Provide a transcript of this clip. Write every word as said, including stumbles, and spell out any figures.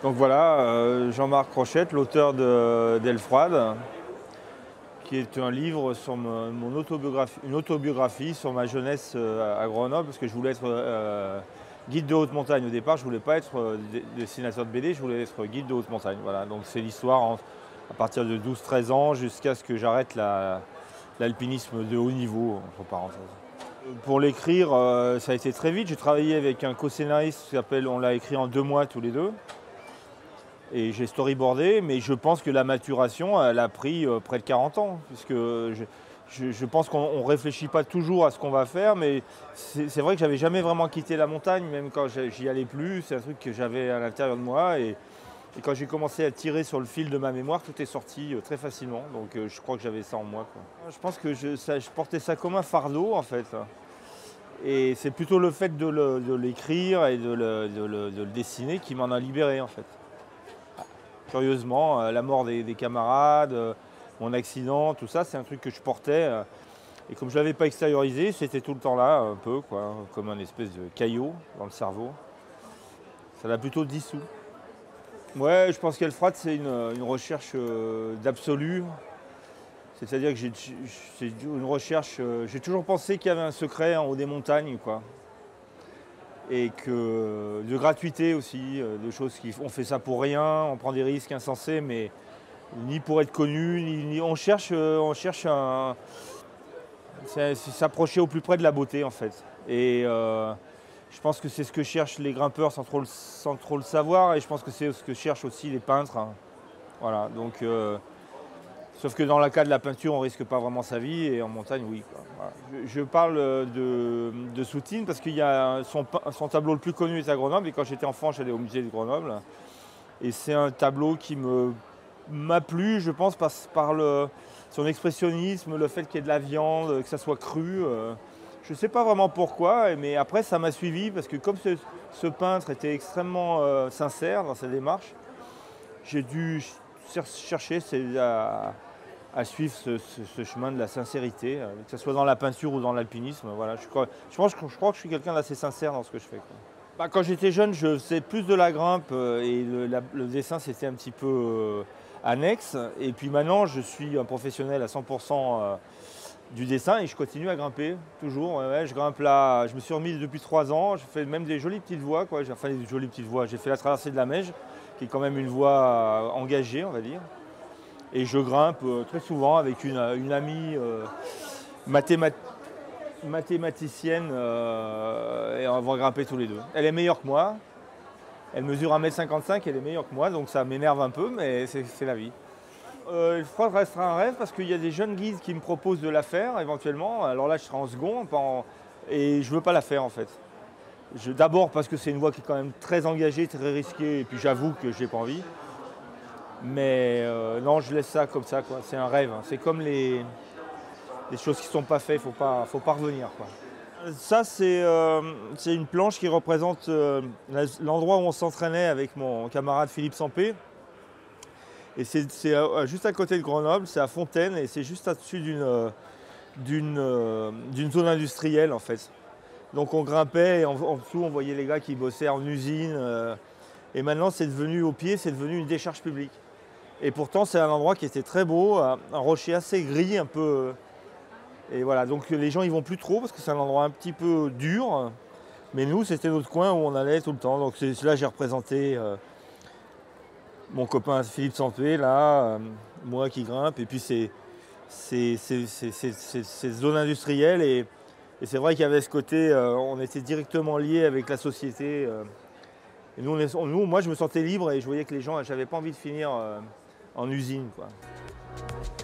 Donc voilà, euh, Jean-Marc Rochette, l'auteur de d'Aile froide, qui est un livre sur mon, mon autobiographie, une autobiographie sur ma jeunesse euh, à Grenoble, parce que je voulais être euh, guide de haute montagne au départ. Je ne voulais pas être euh, dessinateur de B D, je voulais être guide de haute montagne. Voilà, donc c'est l'histoire en- à partir de douze treize ans jusqu'à ce que j'arrête la- l'alpinisme de haut niveau, entre parenthèses. Pour l'écrire, euh, ça a été très vite. J'ai travaillé avec un co-scénariste qui s'appelle, on l'a écrit en deux mois tous les deux. Et j'ai storyboardé, mais je pense que la maturation, elle a pris euh, près de quarante ans, puisque je, je- je pense qu'on ne réfléchit pas toujours à ce qu'on va faire, mais c'est c'est vrai que j'avais jamais vraiment quitté la montagne, même quand j'ai- j'y allais plus, c'est un truc que j'avais à l'intérieur de moi, et, et quand j'ai commencé à tirer sur le fil de ma mémoire, tout est sorti euh, très facilement, donc euh, je crois que j'avais ça en moi, quoi. Je pense que je, ça- je portais ça comme un fardeau, en fait, et c'est plutôt le fait de le- de l'écrire et de le, de le- de le dessiner qui m'en a libéré, en fait. Curieusement, euh, la mort des, des camarades, euh, mon accident, tout ça, c'est un truc que je portais. euh, et comme je ne l'avais pas extériorisé, c'était tout le temps là, un peu, quoi, comme un espèce de caillot dans le cerveau. Ça l'a plutôt dissous. Ouais, je pense qu'Aile froide, c'est une, une recherche euh, d'absolu. C'est-à-dire que j'ai c'est une recherche. euh, j'ai toujours pensé qu'il y avait un secret en haut des montagnes, quoi. Et que de gratuité aussi, euh, de choses qui on fait ça pour rien, on prend des risques insensés, mais ni pour être connu, ni, ni- on cherche, euh, on cherche un, c'est- c'est s'approcher au plus près de la beauté en fait. Et euh, je pense que c'est ce que cherchent les grimpeurs sans trop, le, sans trop le savoir, et je pense que c'est ce que cherchent aussi les peintres, hein. Voilà, donc euh, sauf que dans le cas de la peinture, on risque pas vraiment sa vie, et en montagne, oui, quoi. Voilà. Je, je parle de, de Soutine parce qu'il y a son, son tableau le plus connu est à Grenoble, et quand j'étais enfant, j'allais au musée de Grenoble. Et c'est un tableau qui me m'a plu, je pense, par, par le, son expressionnisme, le fait qu'il y ait de la viande, que ça soit cru. euh, je ne sais pas vraiment pourquoi, mais après ça m'a suivi parce que comme ce, ce peintre était extrêmement euh, sincère dans sa démarche, j'ai dû cher- chercher c'est, à, à suivre ce, ce- ce chemin de la sincérité, euh, que ce soit dans la peinture ou dans l'alpinisme. Voilà, je, crois, je, pense que- je crois que je suis quelqu'un d'assez sincère dans ce que je fais, quoi. Bah, quand j'étais jeune, je faisais plus de la grimpe euh, et le, la- le dessin c'était un petit peu euh, annexe. Et puis maintenant, je suis un professionnel à cent pour cent euh, du dessin et je continue à grimper toujours. Ouais, ouais, je grimpe là, je me suis remis depuis trois ans. Je fais même des jolies petites voies, quoi. J'ai enfin des jolies petites voies. J'ai fait la traversée de la Meije, qui est quand même une voie euh, engagée, on va dire. Et je grimpe euh, très souvent avec une, une amie euh, mathémat- mathématicienne euh, et on va grimper tous les deux. Elle est meilleure que moi. Elle mesure un mètre cinquante-cinq, elle est meilleure que moi, donc ça m'énerve un peu, mais c'est c'est la vie. Euh, je crois que ça restera un rêve parce qu'il y a des jeunes guides qui me proposent de la faire éventuellement. Alors là, je serai en second pas en- et je ne veux pas la faire en fait. Je- D'abord parce que c'est une voie qui est quand même très engagée, très risquée, et puis j'avoue que j'ai pas envie. Mais euh, non, je laisse ça comme ça, quoi. C'est un rêve, hein. C'est comme les, les choses qui ne sont pas faites, il ne faut pas, faut pas revenir, quoi. Ça, c'est euh, c'est une planche qui représente euh, la- l'endroit où on s'entraînait avec mon camarade Philippe Sampé. Et c'est c'est, euh, juste à côté de Grenoble, c'est à Fontaine, et c'est juste au-dessus d'une euh, d'une euh, d'une zone industrielle en fait. Donc on grimpait et en, en dessous on voyait les gars qui bossaient en usine. euh, et maintenant c'est devenu au pied, c'est devenu une décharge publique. Et pourtant c'est un endroit qui était très beau, un, un rocher assez gris, un peu. euh, Et voilà, donc les gens y vont plus trop parce que c'est un endroit un petit peu dur. Mais nous c'était notre coin où on allait tout le temps. Donc c'est là j'ai représenté euh, mon copain Philippe Sampé, là, euh, moi qui grimpe, et puis c'est c'est- c'est- c'est- c'est- c'est- c'est zone industrielle, et, et c'est vrai qu'il y avait ce côté, euh, on était directement liés avec la société. euh, et nous, on est- on- nous, moi, je me sentais libre et je voyais que les gens, j'avais pas envie de finir euh, en usine, quoi.